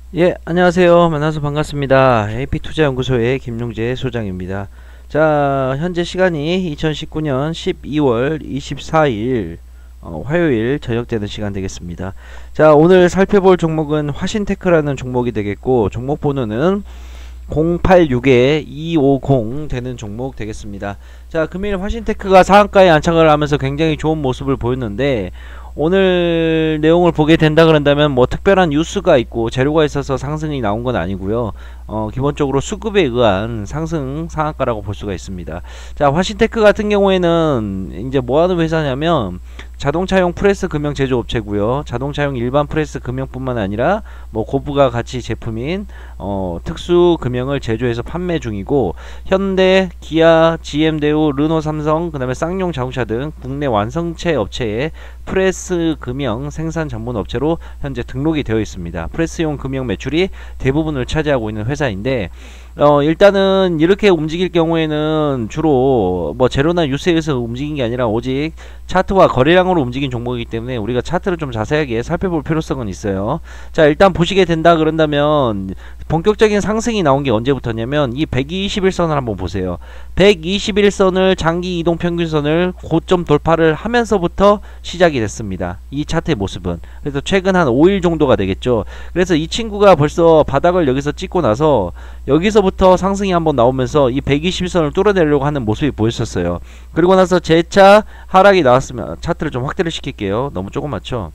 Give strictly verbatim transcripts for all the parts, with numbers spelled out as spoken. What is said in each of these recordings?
예, 안녕하세요. 만나서 반갑습니다. 에이피투자연구소의 김용재 소장입니다. 자, 현재 시간이 이천십구 년 십이월 이십사일 어, 화요일 저녁 되는 시간 되겠습니다. 자, 오늘 살펴볼 종목은 화신테크라는 종목이 되겠고, 종목 번호는 공팔육 이오공 되는 종목 되겠습니다. 자, 금일 화신테크가 상한가에 안착을 하면서 굉장히 좋은 모습을 보였는데, 오늘 내용을 보게 된다 그런다면 뭐 특별한 뉴스가 있고 재료가 있어서 상승이 나온 건 아니고요. 어, 기본적으로 수급에 의한 상승 상한가라고 볼 수가 있습니다. 자, 화신테크 같은 경우에는 이제 뭐 하는 회사냐면 자동차용 프레스 금형 제조업체고요. 자동차용 일반 프레스 금형뿐만 아니라 뭐 고부가 가치 제품인 어, 특수 금형을 제조해서 판매 중이고, 현대, 기아, 지엠, 대우, 르노, 삼성, 그 다음에 쌍용 자동차 등 국내 완성체 업체에 프레스 금형 생산 전문 업체로 현재 등록이 되어 있습니다. 프레스용 금형 매출이 대부분을 차지하고 있는 회사인데, 어, 일단은 이렇게 움직일 경우에는 주로 뭐 제로나 유스에서 움직인 게 아니라 오직 차트와 거래량으로 움직인 종목이기 때문에 우리가 차트를 좀 자세하게 살펴볼 필요성은 있어요. 자, 일단 보시게 된다 그런다면 본격적인 상승이 나온 게 언제부터냐면 이 백이십일 선을 한번 보세요. 백이십일 선을 장기 이동 평균선을 고점 돌파를 하면서부터 시작이 됐습니다. 이 차트의 모습은. 그래서 최근 한 오 일 정도가 되겠죠. 그래서 이 친구가 벌써 바닥을 여기서 찍고 나서 여기서부터 상승이 한번 나오면서 이 백이십일 선을 뚫어내려고 하는 모습이 보였었어요. 그리고 나서 재차 하락이 나왔으면, 차트를 좀 확대를 시킬게요. 너무 조그맣죠?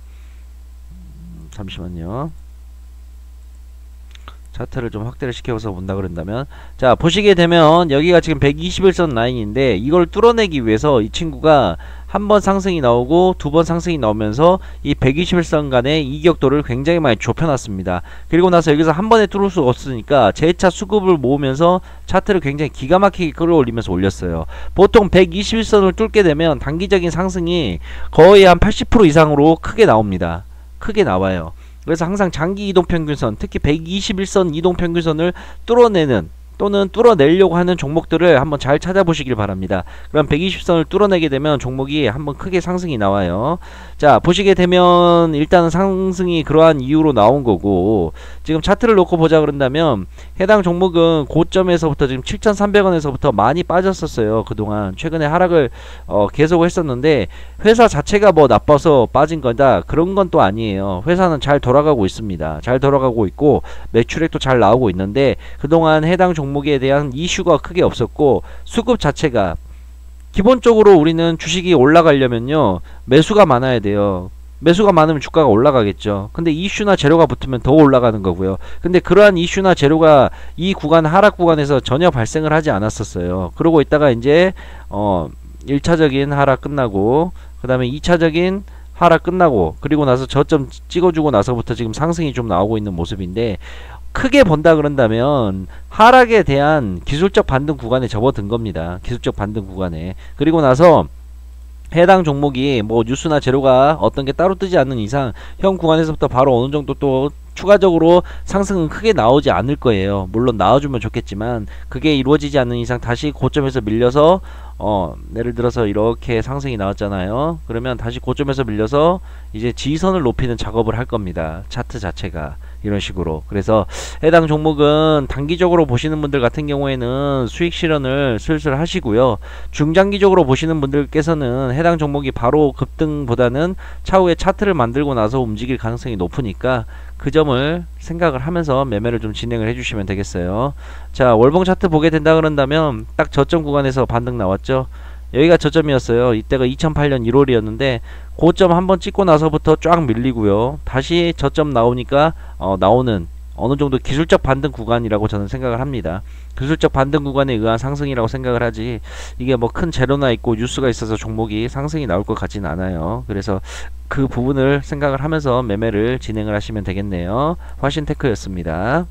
잠시만요. 차트를 좀 확대를 시켜서 본다 그런다면, 자, 보시게 되면 여기가 지금 백이십일 선 라인인데 이걸 뚫어내기 위해서 이 친구가 한 번 상승이 나오고 두 번 상승이 나오면서 이 백이십일 선 간의 이격도를 굉장히 많이 좁혀놨습니다. 그리고 나서 여기서 한 번에 뚫을 수가 없으니까 재차 수급을 모으면서 차트를 굉장히 기가 막히게 끌어올리면서 올렸어요. 보통 백이십일 선을 뚫게 되면 단기적인 상승이 거의 한 팔십 퍼센트 이상으로 크게 나옵니다. 크게 나와요. 그래서 항상 장기 이동평균선, 특히 백이십일 선 이동평균선을 뚫어내는 또는 뚫어내려고 하는 종목들을 한번 잘 찾아보시길 바랍니다. 그럼 백이십 선을 뚫어내게 되면 종목이 한번 크게 상승이 나와요. 자, 보시게 되면 일단은 상승이 그러한 이유로 나온 거고, 지금 차트를 놓고 보자 그런다면 해당 종목은 고점에서부터 지금 칠천삼백 원에서부터 많이 빠졌었어요. 그동안 최근에 하락을 어, 계속 했었는데, 회사 자체가 뭐 나빠서 빠진 거다 그런 건 또 아니에요. 회사는 잘 돌아가고 있습니다. 잘 돌아가고 있고 매출액도 잘 나오고 있는데, 그동안 해당 종목에 대한 이슈가 크게 없었고, 수급 자체가 기본적으로 우리는 주식이 올라가려면요 매수가 많아야 돼요. 매수가 많으면 주가가 올라가겠죠. 근데 이슈나 재료가 붙으면 더 올라가는 거고요. 근데 그러한 이슈나 재료가 이 구간, 하락 구간에서 전혀 발생을 하지 않았었어요. 그러고 있다가 이제 어 일 차적인 하락 끝나고, 그 다음에 이 차적인 하락 끝나고, 그리고 나서 저점 찍어주고 나서부터 지금 상승이 좀 나오고 있는 모습인데, 크게 본다 그런다면 하락에 대한 기술적 반등 구간에 접어든 겁니다. 기술적 반등 구간에. 그리고 나서 해당 종목이 뭐 뉴스나 재료가 어떤 게 따로 뜨지 않는 이상 현 구간에서부터 바로 어느 정도 또 추가적으로 상승은 크게 나오지 않을 거예요. 물론 나와주면 좋겠지만 그게 이루어지지 않는 이상 다시 고점에서 밀려서 어 예를 들어서 이렇게 상승이 나왔잖아요. 그러면 다시 고점에서 밀려서 이제 지지선을 높이는 작업을 할 겁니다. 차트 자체가 이런 식으로. 그래서 해당 종목은 단기적으로 보시는 분들 같은 경우에는 수익 실현을 슬슬 하시고요. 중장기적으로 보시는 분들께서는 해당 종목이 바로 급등보다는 차후에 차트를 만들고 나서 움직일 가능성이 높으니까 그 점을 생각을 하면서 매매를 좀 진행을 해주시면 되겠어요. 자, 월봉 차트 보게 된다 그런다면 딱 저점 구간에서 반등 나왔죠. 여기가 저점이었어요. 이때가 이천팔 년 일월이었는데 고점 한번 찍고 나서부터 쫙 밀리고요. 다시 저점 나오니까 어, 나오는 어느 정도 기술적 반등 구간이라고 저는 생각을 합니다. 기술적 반등 구간에 의한 상승이라고 생각을 하지, 이게 뭐 큰 재료나 있고 뉴스가 있어서 종목이 상승이 나올 것 같지는 않아요. 그래서 그 부분을 생각을 하면서 매매를 진행을 하시면 되겠네요. 화신테크였습니다.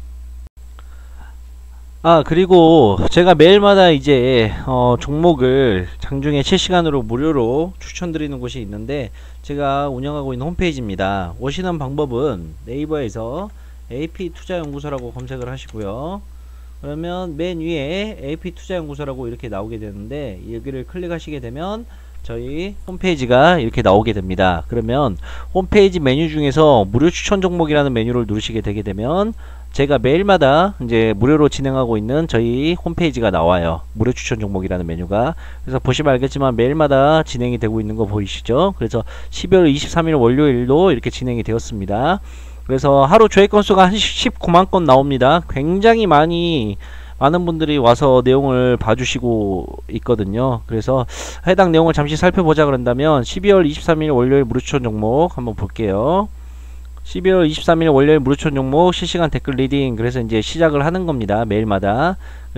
아, 그리고 제가 매일마다 이제 어, 종목을 장중에 실시간으로 무료로 추천드리는 곳이 있는데, 제가 운영하고 있는 홈페이지입니다. 오시는 방법은 네이버에서 에이피투자연구소라고 검색을 하시고요. 그러면 맨 위에 에이피투자연구소라고 이렇게 나오게 되는데, 여기를 클릭하시게 되면 저희 홈페이지가 이렇게 나오게 됩니다. 그러면 홈페이지 메뉴 중에서 무료 추천 종목이라는 메뉴를 누르시게 되게 되면 제가 매일마다 이제 무료로 진행하고 있는 저희 홈페이지가 나와요. 무료 추천 종목이라는 메뉴가. 그래서 보시면 알겠지만 매일마다 진행이 되고 있는 거 보이시죠? 그래서 십이월 이십삼일 월요일도 이렇게 진행이 되었습니다. 그래서 하루 조회 건수가 한 십구만 건 나옵니다. 굉장히 많이 많은 분들이 와서 내용을 봐주시고 있거든요. 그래서 해당 내용을 잠시 살펴보자 그런다면 십이월 이십삼일 월요일 무료 추천 종목 한번 볼게요. 십이월 이십삼일 월요일 무료 추천 종목 실시간 댓글 리딩. 그래서 이제 시작을 하는 겁니다. 매일마다.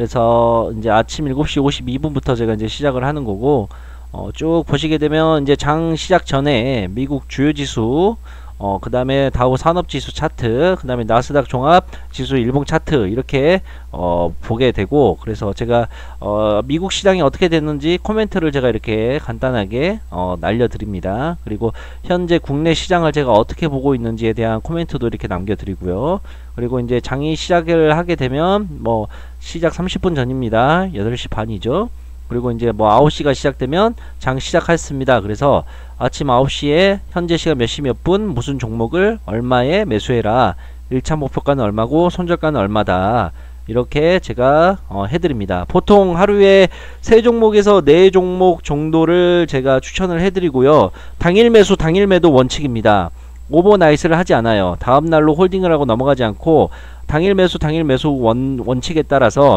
그래서 이제 아침 일곱 시 오십이 분부터 제가 이제 시작을 하는 거고, 어, 쭉 보시게 되면 이제 장 시작 전에 미국 주요 지수, 어, 그 다음에 다우 산업지수 차트, 그 다음에 나스닥 종합지수 일봉 차트 이렇게 어, 보게 되고, 그래서 제가 어, 미국 시장이 어떻게 됐는지 코멘트를 제가 이렇게 간단하게 어, 날려드립니다. 그리고 현재 국내 시장을 제가 어떻게 보고 있는지에 대한 코멘트도 이렇게 남겨드리고요. 그리고 이제 장이 시작을 하게 되면 뭐 시작 삼십 분 전입니다. 여덟 시 반이죠. 그리고 이제 뭐 아홉 시가 시작되면 장 시작했습니다. 그래서 아침 아홉 시에 현재 시간 몇 시 몇 분 무슨 종목을 얼마에 매수해라. 일 차 목표가는 얼마고 손절가는 얼마다. 이렇게 제가 어, 해드립니다. 보통 하루에 세 종목에서 네 종목 정도를 제가 추천을 해드리고요. 당일 매수 당일 매도 원칙입니다. 오버나이트를 하지 않아요. 다음날로 홀딩을 하고 넘어가지 않고 당일 매수 당일 매수 원, 원칙에 따라서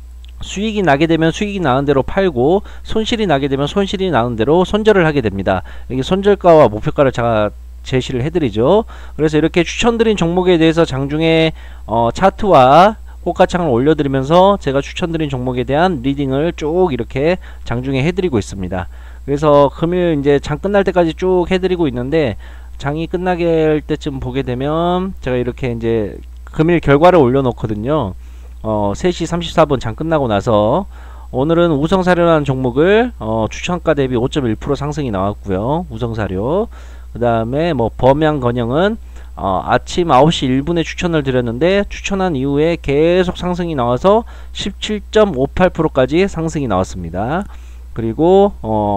수익이 나게 되면 수익이 나는 대로 팔고 손실이 나게 되면 손실이 나는 대로 손절을 하게 됩니다. 이게 손절가와 목표가를 제가 제시를 해드리죠. 그래서 이렇게 추천드린 종목에 대해서 장중에 어, 차트와 호가창을 올려드리면서 제가 추천드린 종목에 대한 리딩을 쭉 이렇게 장중에 해드리고 있습니다. 그래서 금일 이제 장 끝날 때까지 쭉 해드리고 있는데, 장이 끝나게 할 때쯤 보게 되면 제가 이렇게 이제 금일 결과를 올려놓거든요. 어, 세 시 삼십사 분 장 끝나고 나서 오늘은 우성사료라는 종목을 어, 추천가 대비 오 점 일 퍼센트 상승이 나왔고요. 우성사료. 그 다음에 뭐 범양건영은 어, 아침 아홉 시 일 분에 추천을 드렸는데 추천한 이후에 계속 상승이 나와서 십칠 점 오팔 퍼센트까지 상승이 나왔습니다. 그리고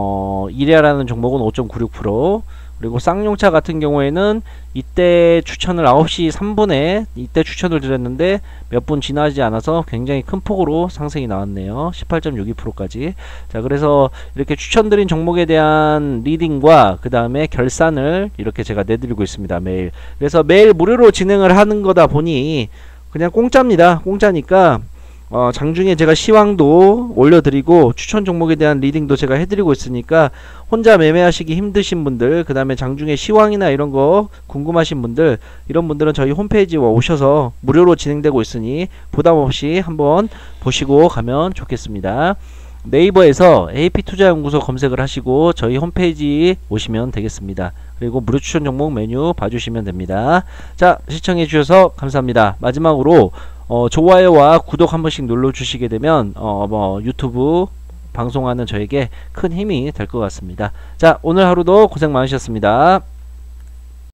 어, 이레아라는 종목은 오 점 구육 퍼센트. 그리고 쌍용차 같은 경우에는 이때 추천을 아홉 시 삼 분에 이때 추천을 드렸는데 몇 분 지나지 않아서 굉장히 큰 폭으로 상승이 나왔네요. 십팔 점 육이 퍼센트까지. 자, 그래서 이렇게 추천드린 종목에 대한 리딩과 그 다음에 결산을 이렇게 제가 내드리고 있습니다. 매일. 그래서 매일 무료로 진행을 하는 거다 보니 그냥 공짜입니다. 공짜니까 어, 장중에 제가 시황도 올려드리고 추천 종목에 대한 리딩도 제가 해드리고 있으니까 혼자 매매하시기 힘드신 분들, 그 다음에 장중에 시황이나 이런 거 궁금하신 분들, 이런 분들은 저희 홈페이지에 오셔서 무료로 진행되고 있으니 부담없이 한번 보시고 가면 좋겠습니다. 네이버에서 에이피투자연구소 검색을 하시고 저희 홈페이지 오시면 되겠습니다. 그리고 무료 추천 종목 메뉴 봐주시면 됩니다. 자, 시청해 주셔서 감사합니다. 마지막으로 어, 좋아요와 구독 한 번씩 눌러주시게 되면 어, 뭐 유튜브 방송하는 저에게 큰 힘이 될 것 같습니다. 자, 오늘 하루도 고생 많으셨습니다.